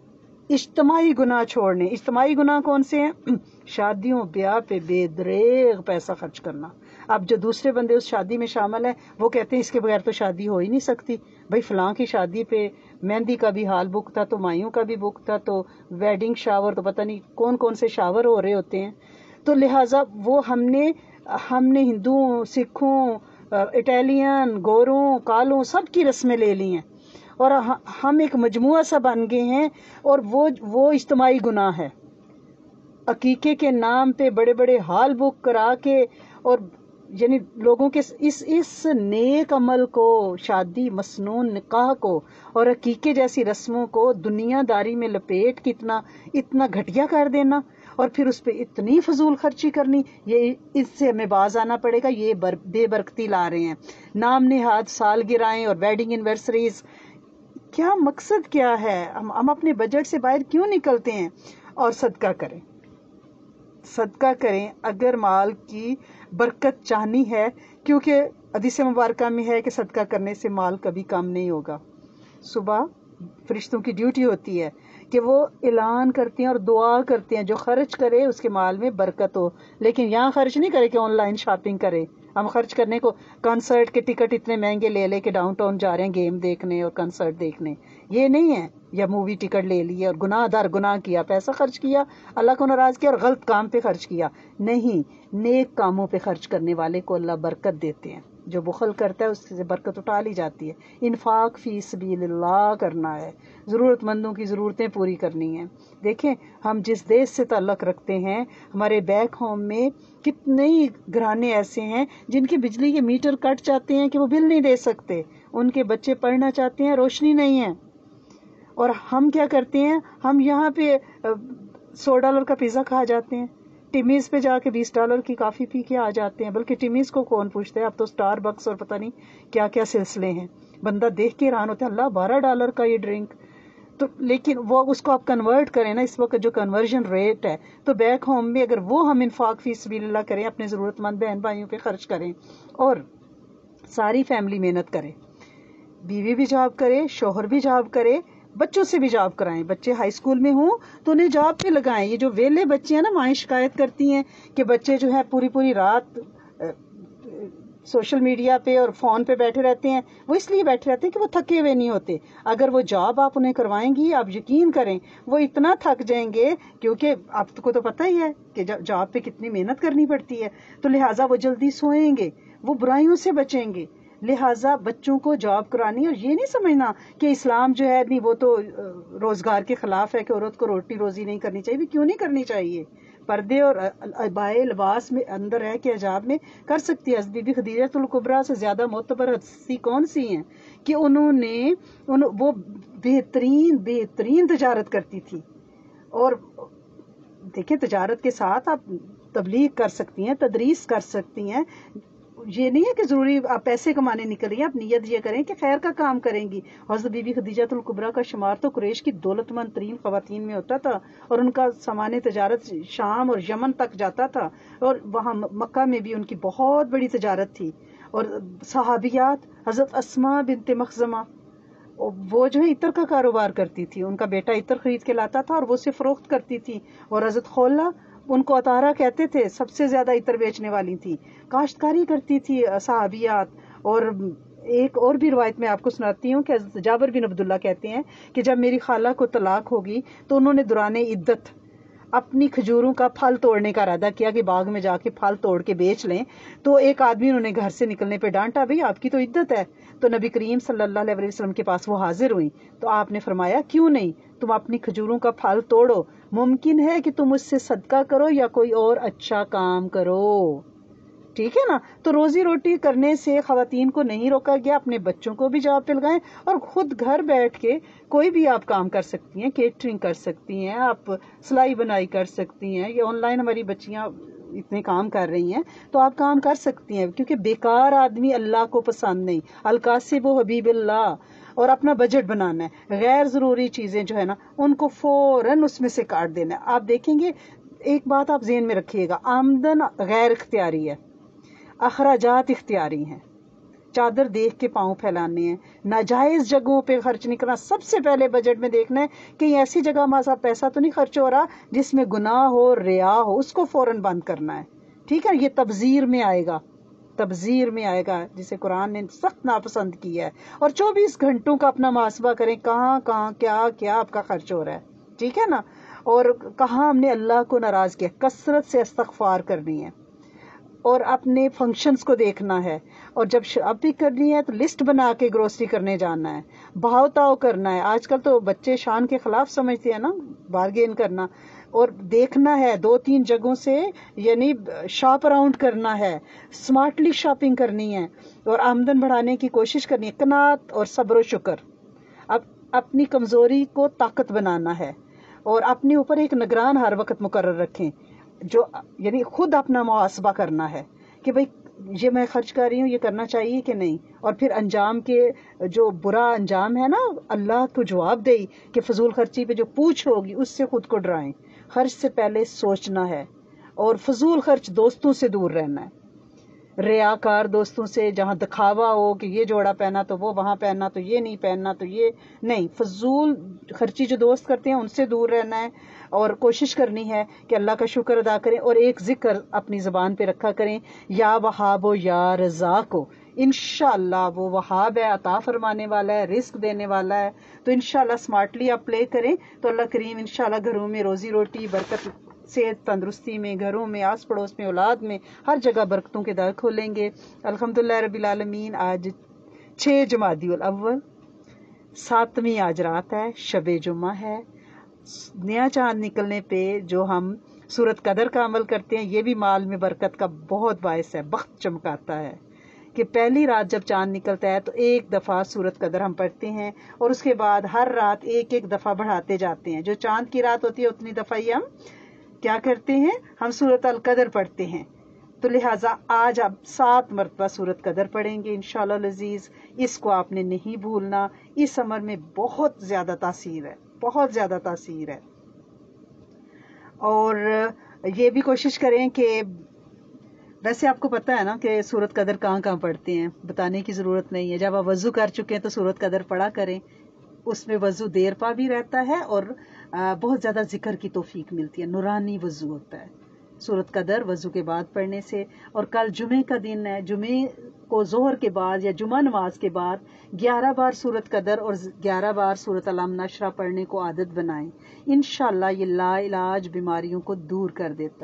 Speaker 2: اجتماعی گناہ چھوڑنے. اجتماعی گناہ کون سے ہیں؟ شادیوں بیاہ پہ بے دریغ پیسہ خرچ کرنا. اب جو دوسرے بندے اس شادی میں شامل ہیں وہ کہتے ہیں اس کے بغیر تو شادی ہو ہی نہیں سکتی. بھائی فلاں کی شادی پہ مہندی کا بھی ہال بک تھا, تو مائیوں کا بھی بک تھا, تو ویڈنگ شاور, تو پتہ نہیں کون کون سے شاور ہو رہے ہوتے ہیں. تو لہٰذا وہ ہم نے ہندوؤں, سکھوں, اٹالین, گوروں, کالوں سب کی رسمیں لے لی ہیں, اور ہم ایک مجموعہ سا بن گئے ہیں. اور وہ اجتماعی گناہ ہے. عقیقے کے نام پہ بڑے بڑے ہال بک کرا کے, اور یعنی لوگوں کے اس نیک عمل کو, شادی, مسنون نکاح کو اور عقیقے جیسی رسموں کو دنیا داری میں لپیٹ کے اتنا گھٹیا کر دینا, اور پھر اس پہ اتنی فضول خرچی کرنی. یہ اس سے ہمیں باز آنا پڑے گا. یہ بے برکتی لا رہے ہیں. نام نہاد سالگرہیں اور ویڈنگ اینیورسریز, کیا مقصد کیا ہے؟ ہم اپنے بجٹ سے باہر کیوں نکلتے ہیں؟ اور صدقہ کریں, صدقہ کریں اگر مال کی برکت چاہنی ہے, کیونکہ حدیث مبارکہ میں ہے کہ صدقہ کرنے سے مال کبھی کم نہیں ہوگا. صبح فرشتوں کی ڈیوٹی ہوتی ہے کہ وہ اعلان کرتے ہیں اور دعا کرتے ہیں جو خرچ کرے اس کے مال میں برکت ہو. لیکن یہاں خرچ نہیں کرے کہ آن لائن شاپنگ کرے. ہم خرچ کرنے کو کنسرٹ کے ٹکٹ اتنے مہنگے لے کے ڈاؤن ٹاؤن جا رہے ہیں گیم دیکھنے اور کنسرٹ دیکھنے, یہ نہیں ہے. یا مووی ٹکٹ لے لیے اور گناہ در گناہ کیا, پیسہ خرچ کیا, اللہ کو ناراض کیا اور غلط کام پہ خرچ کیا. نہیں, نیک کاموں پہ خرچ کرنے والے کو اللہ برکت دیتے ہیں. جو بخل کرتا ہے اس سے برکت اٹھا لی جاتی ہے. انفاق فی سبیل اللہ کرنا ہے, ضرورت مندوں کی ضرورتیں پوری کرنی ہیں. دیکھیں ہم جس دیش سے تعلق رکھتے ہیں, ہمارے بیک ہوم میں کتنے گھرانے ایسے ہیں جن کے بجلی کے میٹر کٹ جاتے ہیں کہ وہ بل نہیں دے سکتے. ان کے بچے پڑھنا چاہتے ہیں, روشنی نہیں ہے. اور ہم کیا کرتے ہیں, ہم یہاں پہ $100 کا پیزا کھا جاتے ہیں, ٹیمیز پہ جا کے $20 کی کافی پی کے آ جاتے ہیں. بلکہ ٹیمیز کو کون پوچھتا ہے, اب تو سٹار بکس اور پتہ نہیں کیا کیا سلسلے ہیں. بندہ دیکھ کے حیران ہوتا ہے, اللہ $12 کا یہ ڈرنک. تو لیکن وہ اس کو آپ کنورٹ کریں نا, اس وقت جو کنورژن ریٹ ہے, تو بیک ہوم میں اگر وہ ہم انفاق فی سبیل اللہ کریں, اپنے ضرورت مند بہن بھائیوں پہ خرچ کریں, اور ساری فیملی محنت کرے, بیوی بھی جاب کرے, شوہر بھی جاب کرے, بچوں سے بھی جاب کرائیں. بچے ہائی اسکول میں ہوں تو انہیں جاب پہ لگائیں. یہ جو ویلے بچے ہیں نا, مائیں شکایت کرتی ہیں کہ بچے جو ہے پوری رات سوشل میڈیا پہ اور فون پہ بیٹھے رہتے ہیں. وہ اس لیے بیٹھے رہتے ہیں کہ وہ تھکے ہوئے نہیں ہوتے. اگر وہ جاب آپ انہیں کروائیں گی, آپ یقین کریں وہ اتنا تھک جائیں گے, کیونکہ آپ کو تو پتہ ہی ہے کہ جاب پہ کتنی محنت کرنی پڑتی ہے. تو لہٰذا وہ جلدی سوئیں گے, وہ برائیوں سے بچیں گے. لہٰذا بچوں کو جاب کرانی، اور یہ نہیں سمجھنا کہ اسلام جو ہے نہیں وہ تو روزگار کے خلاف ہے کہ عورت کو روٹی روزی نہیں کرنی چاہیے. کیوں نہیں کرنی چاہیے؟ پردے اور عبائے لباس میں اندر رہ کے حجاب میں کر سکتی ہے. بی بی خدیجہ الکبریٰ سے زیادہ معتبر ہستی کون سی ہیں کہ انہوں نے وہ بہترین تجارت کرتی تھی. اور دیکھیں تجارت کے ساتھ آپ تبلیغ کر سکتی ہیں، تدریس کر سکتی ہیں. یہ نہیں ہے کہ ضروری آپ پیسے کمانے نکلیے، آپ نیت یہ کریں کہ خیر کا کام کریں گی. حضرت بی بی خدیجہ الکبریٰ کا شمار تو قریش کی دولت مند ترین خواتین میں ہوتا تھا، اور ان کا سامان تجارت شام اور یمن تک جاتا تھا، اور وہاں مکہ میں بھی ان کی بہت بڑی تجارت تھی. اور صحابیات، حضرت اسماء بنت مخزمہ، وہ جو ہے عطر کا کاروبار کرتی تھی، ان کا بیٹا عطر خرید کے لاتا تھا اور وہ اسے فروخت کرتی تھی. اور حضرت خولہ، ان کو عطارہ کہتے تھے، سب سے زیادہ عطر بیچنے والی تھی. کاشتکاری کرتی تھی صحابیات. اور ایک اور بھی روایت میں آپ کو سناتی ہوں کہ حضرت جابر بن عبداللہ کہتے ہیں کہ جب میری خالہ کو طلاق ہوگی تو انہوں نے دوران عدت اپنی کھجوروں کا پھل توڑنے کا ارادہ کیا کہ باغ میں جا کے پھل توڑ کے بیچ لیں. تو ایک آدمی انہوں نے گھر سے نکلنے پہ ڈانٹا، بھئی آپ کی تو عدت ہے. تو نبی کریم صلی اللہ علیہ وسلم کے پاس وہ حاضر ہوئی تو آپ نے فرمایا کیوں نہیں، تم اپنی کھجوروں کا پھل توڑو، ممکن ہے کہ تم اس سے صدقہ کرو یا کوئی اور اچھا کام کرو. ٹھیک ہے نا. تو روزی روٹی کرنے سے خواتین کو نہیں روکا گیا، اپنے بچوں کو بھی جاب پہ لگائیں، اور خود گھر بیٹھ کے کوئی بھی آپ کام کر سکتی ہیں. کیٹرنگ کر سکتی ہیں آپ، سلائی بنائی کر سکتی ہیں، یہ آن لائن ہماری بچیاں اتنے کام کر رہی ہیں تو آپ کام کر سکتی ہیں. کیونکہ بیکار آدمی اللہ کو پسند نہیں. القاسب و حبیب اللہ. اور اپنا بجٹ بنانا ہے، غیر ضروری چیزیں جو ہے نا ان کو فوراً اس میں سے کاٹ دینا ہے. آپ دیکھیں گے ایک بات آپ ذہن میں رکھیے گا، آمدن غیر اختیاری ہے، اخراجات اختیاری ہیں. چادر دیکھ کے پاؤں پھیلانے ہیں، ناجائز جگہوں پہ خرچ نہیں کرنا. سب سے پہلے بجٹ میں دیکھنا ہے کہ ایسی جگہ ہمارا پیسہ تو نہیں خرچ ہو رہا جس میں گناہ ہو، ریا ہو، اس کو فوراً بند کرنا ہے. ٹھیک ہے، یہ تبذیر میں آئے گا، تبذیر میں آئے گا جسے قرآن نے سخت ناپسند کیا ہے. اور 24 گھنٹوں کا اپنا محاسبہ کریں، کہاں کہاں کیا کیا آپ کا خرچ ہو رہا ہے. ٹھیک ہے نا. اور کہاں ہم نے اللہ کو ناراض کیا، کثرت سے استغفار کرنی ہے، اور اپنے فنکشنز کو دیکھنا ہے. اور جب شاپنگ کرنی ہے تو لسٹ بنا کے گروسری کرنے جانا ہے، بھاؤ تاؤ کرنا ہے. آج کل تو بچے شان کے خلاف سمجھتے ہیں نا بارگین کرنا. اور دیکھنا ہے 2-3 جگہوں سے، یعنی شاپ اراؤنڈ کرنا ہے، سمارٹلی شاپنگ کرنی ہے، اور آمدن بڑھانے کی کوشش کرنی ہے. قناعت اور صبر و شکر. اب اپنی کمزوری کو طاقت بنانا ہے، اور اپنے اوپر ایک نگران ہر وقت مقرر رکھیں، جو یعنی خود اپنا محاسبہ کرنا ہے کہ بھئی یہ میں خرچ کر رہی ہوں، یہ کرنا چاہیے کہ نہیں. اور پھر انجام کے جو برا انجام ہے نا، اللہ کو جواب دے کہ فضول خرچی پہ جو پوچھ ہوگی اس سے خود کو ڈرائیں. خرچ سے پہلے سوچنا ہے، اور فضول خرچ دوستوں سے دور رہنا ہے، ریاکار دوستوں سے، جہاں دکھاوا ہو کہ یہ جوڑا پہنا تو وہ وہاں پہننا تو یہ نہیں پہننا تو یہ نہیں. فضول خرچی جو دوست کرتے ہیں ان سے دور رہنا ہے، اور کوشش کرنی ہے کہ اللہ کا شکر ادا کریں. اور ایک ذکر اپنی زبان پہ رکھا کریں، یا وہاب و یا رزاق ہو. انشاءاللہ وہ وہاب ہے، عطا فرمانے والا ہے، رزق دینے والا ہے. تو انشاءاللہ سمارٹلی آپ پلے کریں تو اللہ کریم انشاءاللہ گھروں میں روزی روٹی، برکت، صحت، تندرستی میں، گھروں میں، آس پڑوس میں، اولاد میں، ہر جگہ برکتوں کے در کھولیں گے. الحمدللہ رب العالمین. آج 6 جمادی الاول، 7ویں آج رات ہے، شب جمعہ ہے. نیا چاند نکلنے پہ جو ہم سورت قدر کا عمل کرتے ہیں، یہ بھی مال میں برکت کا بہت باعث ہے، بخت چمکاتا ہے. کہ پہلی رات جب چاند نکلتا ہے تو ایک دفعہ سورت قدر ہم پڑھتے ہیں، اور اس کے بعد ہر رات ایک دفعہ بڑھاتے جاتے ہیں. جو چاند کی رات ہوتی ہے اتنی دفعہ ہی ہم کیا کرتے ہیں، ہم سورت القدر پڑھتے ہیں. تو لہٰذا آج آپ 7 مرتبہ سورت قدر پڑھیں گے انشاءاللہ العزیز. اس کو آپ نے نہیں بھولنا. اس عمر میں بہت زیادہ تاثیر ہے، بہت زیادہ تاثیر ہے. اور یہ بھی کوشش کریں کہ ویسے آپ کو پتہ ہے نا کہ سورت قدر کہاں کہاں پڑھتے ہیں، بتانے کی ضرورت نہیں ہے. جب آپ وضو کر چکے ہیں تو سورت قدر پڑھا کریں، اس میں وضو دیر پا بھی رہتا ہے اور بہت زیادہ ذکر کی توفیق ملتی ہے، نورانی وضو ہوتا ہے سورت قدر وضو کے بعد پڑھنے سے. اور کل جمعے کا دن ہے، جمعے کو ظہر کے بعد یا جمعہ نماز کے بعد 11 بار سورت قدر اور 11 بار سورت علم نشرہ پڑھنے کو عادت بنائیں. انشاءاللہ یہ لا علاج بیماریوں کو دور کر دیتا ہے.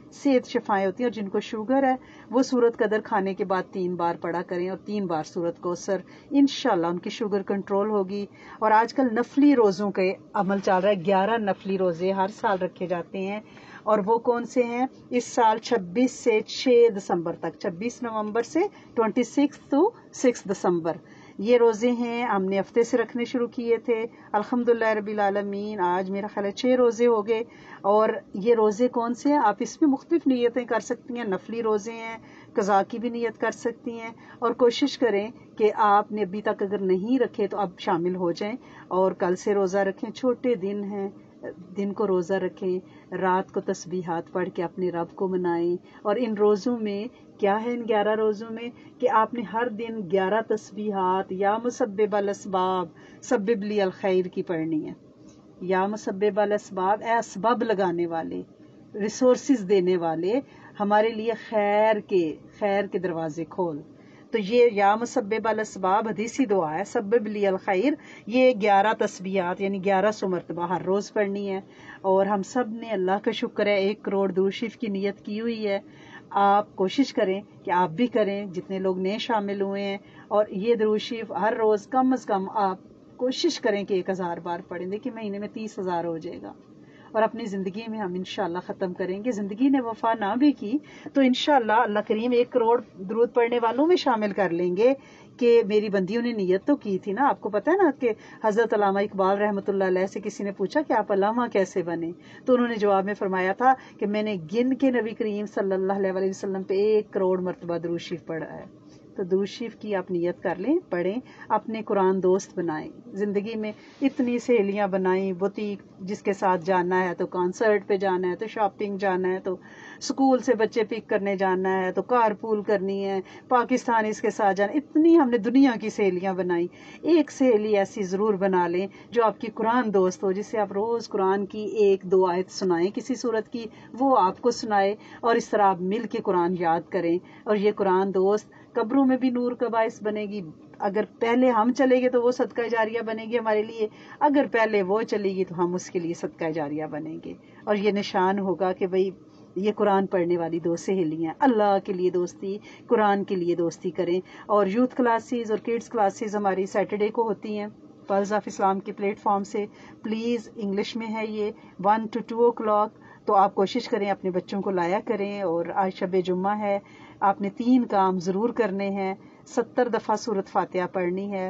Speaker 2: सेहत शफाएं होती हैं। और जिनको शुगर है वो सूरत कदर खाने के बाद 3 बार पढ़ा करें और 3 बार सूरत कौसर, इंशाल्लाह उनकी शुगर कंट्रोल होगी। और आजकल नफली रोज़ों के अमल चल रहा है, 11 नफली रोज़े हर साल रखे जाते हैं। और वो कौन से हैं? इस साल 26 से 6 दिसंबर तक, 26 नवंबर से 26 to 6 दिसंबर ये रोज़े हैं। हमने हफ्ते से रखने शुरू किए थे, अल्हम्दुलिल्लाह रब्बिल आलमीन। आज मेरा ख्याल है 6 रोज़े हो गए। और ये रोज़े कौन से हैं? आप इसमें मुख्तलिफ नीयतें कर सकती हैं। नफली रोज़े हैं, कज़ा की भी नीयत कर सकती हैं। और कोशिश करें कि आपने अभी तक अगर नहीं रखे तो अब शामिल हो जाएं और कल से रोज़ा रखें। छोटे दिन हैं, दिन को रोज़ा रखें, रात को तस्बीहात पढ़ के अपने रब को मनाएं। और इन रोज़ों में क्या है, इन 11 रोज़ों में, कि आपने हर दिन 11 तस्बीहात या मुसब्बिब अल असबाब सब्बिब ली अल खैर की पढ़नी है। या मुसब्बिब अल असबाब, असबाब लगाने वाले, रिसोर्सेज देने वाले, हमारे लिए खैर के दरवाजे खोल। तो ये या मुसब्बिब अल असबाब हदीसी दुआ है, सब्बिब ली अल खैर। ये 11 तस्बीहात यानी 1100 मरतबा हर रोज़ पढ़नी है। और हम सब ने अल्लाह का शुक्र है 1 करोड़ दुरूद शरीफ की नियत की हुई है। आप कोशिश करें कि आप भी करें, जितने लोग नए शामिल हुए हैं। और ये दुरूद शरीफ हर रोज़ कम से कम आप कोशिश करें कि 1000 बार पढ़ें। देखिए महीने में 30,000 हो जाएगा। और अपनी ज़िंदगी में हम इंशाल्लाह ख़त्म करेंगे। ज़िंदगी ने वफा ना भी की तो इंशाल्लाह अल्लाह करीम 1 करोड़ दुरूद पढ़ने वालों में शामिल कर लेंगे कि मेरी बंदियों ने नियत तो की थी ना। आपको पता है ना कि हज़रत अल्लामा इकबाल रहमतुल्लाह अलैह से किसी ने पूछा कि आप अल्लामा कैसे बने, तो उन्होंने जवाब में फरमाया था कि मैंने गिन के नबी करीम सल्लल्लाहु अलैहि वसल्लम पे 1 करोड़ मरतबा दुरूद शरीफ पढ़ा है। तो दुरूद शरीफ की आप नियत कर लें, पढ़ें, अपने कुरान दोस्त बनाएं। ज़िंदगी में इतनी सहेलियां बनाएं, बुटीक जिसके साथ जाना है, तो कॉन्सर्ट पे जाना है, तो शॉपिंग जाना है, तो स्कूल से बच्चे पिक करने जाना है, तो कार पूल करनी है, पाकिस्तान इसके साथ जाना, इतनी हमने दुनिया की सहेलियां बनाई। एक सहेली ऐसी ज़रूर बना लें जो आपकी कुरान दोस्त हो, जिससे आप रोज़ कुरान की 1-2 आयत सुनाएं, किसी सूरत की, वो आपको सुनाए। और इस तरह आप मिल के कुरान याद करें। और ये कुरान दोस्त कब्रों में भी नूर का बाइस बनेगी। अगर पहले हम चलेंगे तो वो सदका जारिया बनेगी हमारे लिए, अगर पहले वो चलेगी तो हम उसके लिए सदका जारिया बनेंगे। और ये निशान होगा कि भाई ये कुरान पढ़ने वाली 2 सहेलियाँ अल्लाह के लिए दोस्ती, कुरान के लिए दोस्ती करें। और यूथ क्लासेस और किड्स क्लासेस हमारी सैटरडे को होती हैं पल्स ऑफ इस्लाम के प्लेटफॉर्म से। प्लीज़ इंग्लिश में है ये, 1 to 2 o'clock। तो आप कोशिश करें अपने बच्चों को लाया करें। और आज शब जुम्मा है, आपने 3 काम ज़रूर करने हैं। 70 दफ़ा सूरत फातिहा पढ़नी है,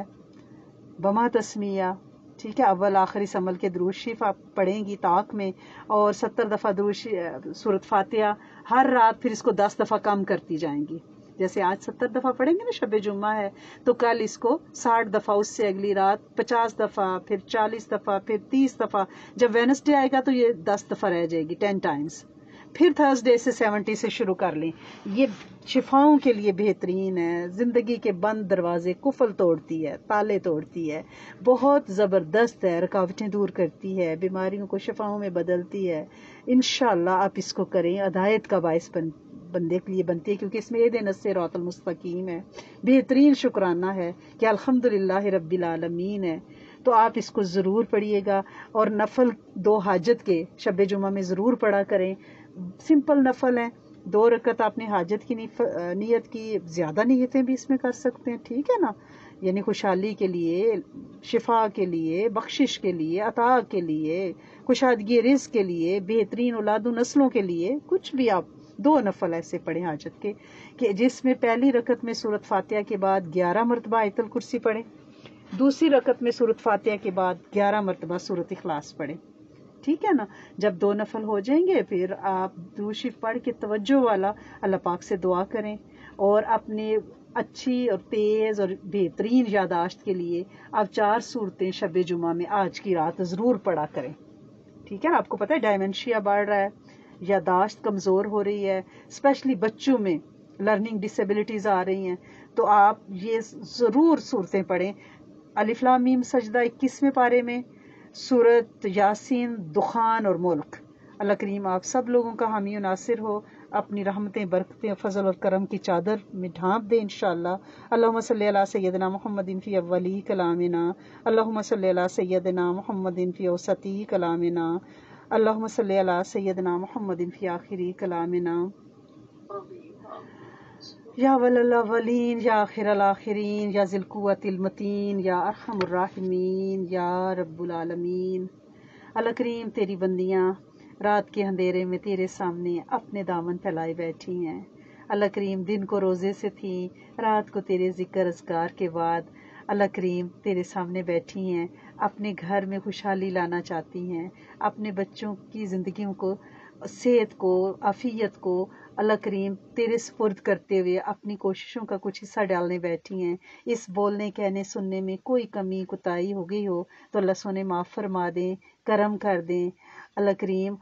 Speaker 2: बमा तस्मिया, ठीक है, अव्वल आखिरी समल के दुरूद शरीफ आप पढ़ेंगी ताक में। और 70 दफ़ा सूरत फातिहा हर रात, फिर इसको 10 दफ़ा कम करती जाएंगी। जैसे आज 70 दफ़ा पढ़ेंगे ना, शब जुम्मा है, तो कल इसको 60 दफ़ा, उससे अगली रात 50 दफ़ा, फिर 40 दफ़ा, फिर 30 दफ़ा। जब वेडनेसडे आएगा तो ये 10 दफ़ा रह जाएगी, 10 टाइम्स। फिर थर्सडे से 70 से शुरू कर लें। ये शिफाओं के लिए बेहतरीन है। ज़िंदगी के बंद दरवाजे कुफल तोड़ती है, ताले तोड़ती है, बहुत ज़बरदस्त है, रुकावटें दूर करती है, बीमारियों को शिफाओं में बदलती है। इंशाल्लाह आप इसको करें, हिदायत का बायस बंदे के लिए बनती है, क्योंकि इसमें एहदिन सिरातल मुस्तकीम है। बेहतरीन शुक्राना है कि अल्हम्दुलिल्लाह रब्बिल आलमीन है। तो आप इसको ज़रूर पढ़िएगा। और नफल 2 हाजत के शब जुमा में ज़रूर पढ़ा करें। सिंपल नफल हैं, 2 रकत आपने हाजत की नियत की, ज़्यादा नियतें भी इसमें कर सकते हैं, ठीक है ना। यानी खुशहाली के लिए, शिफा के लिए, बख्शिश के लिए, अता के लिए, कुशादगी रिज़्क़ के लिए, बेहतरीन औलादो नस्लों के लिए, कुछ भी आप 2 नफल ऐसे पढ़ें हाजत के, कि जिसमें पहली रकत में सूरत फातिहा के बाद 11 मरतबा आयतुल कुर्सी पढ़ें, दूसरी रकत में सूरत फातिहा के बाद 11 मरतबा सूरत इखलास पढ़ें, ठीक है ना। जब 2 नफल हो जाएंगे फिर आप दुरूद शरीफ पढ़ के तवज्जो वाला अल्लाह पाक से दुआ करें। और अपने अच्छी और तेज़ और बेहतरीन यादाश्त के लिए आप 4 सूरतें शब जुमा में आज की रात ज़रूर पढ़ा करें, ठीक है ना। आपको पता है डायमेंशिया बढ़ रहा है, यादाश्त कमज़ोर हो रही है, स्पेशली बच्चों में लर्निंग डिसेबिलिटीज़ आ रही हैं। तो आप ये ज़रूर सूरतें पढ़ें। अलिफ लाम मीम सजदा 21वें पारे में, सूरत यासीन, दुखान और मुल्क। अल्लाह करीम आप सब लोगों का हामी और नासिर हो, अपनी रहमतें, बरकतें, फजल और करम की चादर में ढांप दे इंशाअल्लाह। अल्लाहुम्मा सल्ली अला सय्यदिना मुहम्मदिन फी अव्वली कलामिना, अल्लाहुम्मा सल्ली अला सय्यदिना मुहम्मदिन फी औसती कलामिना, अल्लाहुम्मा सल्ली अला सय्यदना मुहम्मदिन फी आखिरी कलामिना या वलल अव्वलीन या आखिरल आखिरीन या ज़िल कुव्वतिल मतीन या अरहमुर राहिमीन या रब्बुल आलमीन। अल्लाह करीम, तेरी बंदियाँ रात के अंधेरे में तेरे सामने अपने दामन फैलाए बैठी हैं। अल्लाह करीम, दिन को रोज़े से थी, रात को तेरे ज़िक्र अज़कार के बाद अल्लाह करीम तेरे सामने बैठी हैं, अपने घर में खुशहाली लाना चाहती हैं, अपने बच्चों की ज़िंदगियों को, सेहत को, आफियत को अल्लाह करीम तेरे सुपुर्द करते हुए अपनी कोशिशों का कुछ हिस्सा डालने बैठी हैं। इस बोलने कहने सुनने में कोई कमी कुताही हो गई हो तो अल्लाह सोने माफ़ फरमा दें, करम कर दें। अल्लाह करीम,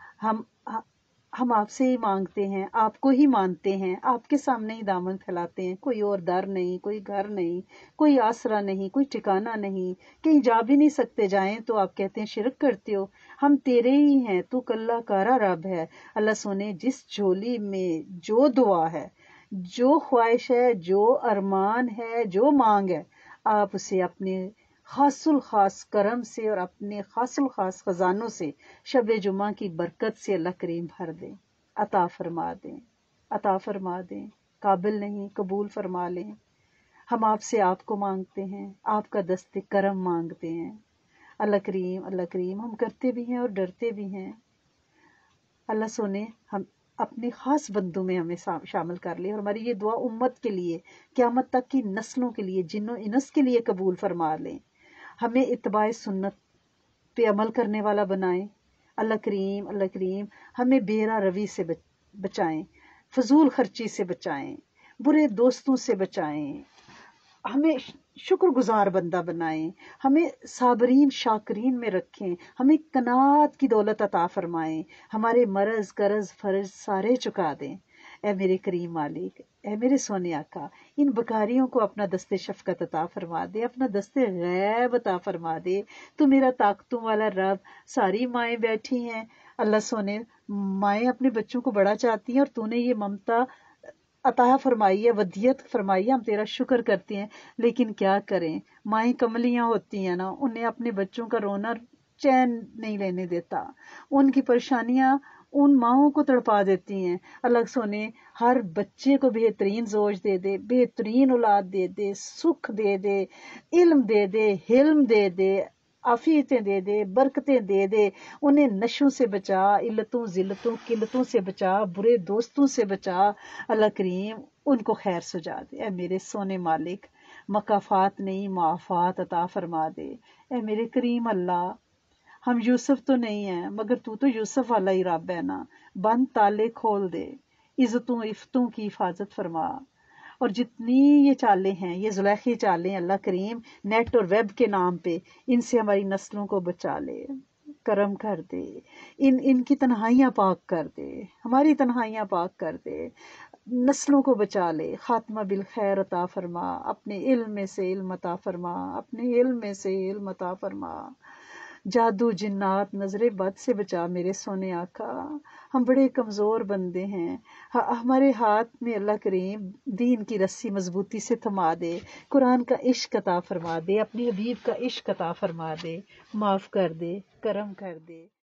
Speaker 2: हम आपसे ही मांगते हैं, आपको ही मानते हैं, आपके सामने ही दामन फैलाते हैं। कोई और दर नहीं, कोई घर नहीं, कोई आसरा नहीं, कोई ठिकाना नहीं, कहीं जा भी नहीं सकते, जाएं तो आप कहते हैं शिरक करते हो। हम तेरे ही हैं, तू कल्ला कारा रब है। अल्लाह सोने, जिस झोली में जो दुआ है, जो ख्वाहिश है, जो अरमान है, जो मांग है, आप उसे अपने खासुल खास करम से और अपने खासुल खास खजानों से शब जुमा की बरकत से अल्लाह करीम भर दें, अता फरमा दें, अता फरमा दें। काबिल नहीं, कबूल फरमा लें। हम आपसे आपको मांगते हैं, आपका दस्ते करम मांगते हैं। अल्लाह करीम, अल्लाह करीम, हम करते भी हैं और डरते भी हैं। अल्लाह सोने, हम अपने खास बंदों में हमें शामिल कर ले और हमारी ये दुआ उम्मत के लिए, क़यामत तक की नस्लों के लिए, जिन्नो इनस के लिए कबूल फरमा लें। हमें इत्बाए सुन्नत पे अमल करने वाला बनाएं। अल्लाह करीम, अल्लाह करीम, हमें बेरा रवी से बचाएं, फजूल खर्ची से बचाएं, बुरे दोस्तों से बचाएं, हमें शुक्रगुजार बंदा बनाएं, हमें साबरीन शाकरीन में रखें, हमें कनात की दौलत अता फरमाएं, हमारे मरज करज फर्ज सारे चुका दें। ए मेरे करीम मालिक, ए मेरे सोने आका, इन बकारियों को अपना दस्ते शफकत अता फरमा दे, अपना दस्ते गैब अता फरमा दे। तू मेरा ताकतों वाला रब, सारी माएँ बैठी हैं अल्लाह सोने, माएँ अपने बच्चों को बड़ा चाहती हैं और तूने ये ममता अता फरमाई है, वदियत फरमाई है, हम तेरा शुक्र करते हैं। लेकिन क्या करें, माएँ कमलियाँ होती हैं ना, उन्हें अपने बच्चों का रोना चैन नहीं लेने देता, उनकी परेशानियां उन माओं को तड़पा देती हैं। अल्लाह सोने, हर बच्चे को बेहतरीन जोश दे दे, बेहतरीन औलाद दे दे, सुख दे दे, इल्म दे दे, हिल्म दे दे, आफियतें दे दे, बरकतें दे दे। उन्हें नशों से बचा, इल्लतों जिल्लतों किल्लतों से बचा, बुरे दोस्तों से बचा। अल्लाह करीम, उनको खैर सुझा दे। ए मेरे सोने मालिक, मकाफात नहीं मुआफात अता फरमा दे। ए मेरे करीम अल्लाह, हम यूसुफ तो नहीं है, मगर तू तो यूसुफ वाला ही रब है ना। बंद ताले खोल दे, इज्जतों इफ्तों की हिफाजत फरमा। और जितनी ये चालें हैं, ये जुलैखी चालें, अल्लाह करीम नेट और वेब के नाम पे, इनसे हमारी नस्लों को बचा ले, करम कर दे, इनकी तन्हाइयाँ पाक कर दे, हमारी तन्हाइयाँ पाक कर दे, नस्लों को बचा ले। खात्मा बिल खैर अता फरमा, अपने इल्म में से इल्म अता फरमा, अपने इल्म में से इल्म अता फरमा। जादू जिन्नात नजरे बद से बचा मेरे सोने आका। हम बड़े कमजोर बंदे हैं, हमारे हाथ में अल्लाह करीम दीन की रस्सी मजबूती से थमा दे, कुरान का इश्क अता फरमा दे, अपने हबीब का इश्क अता फरमा दे, माफ कर दे, करम कर दे।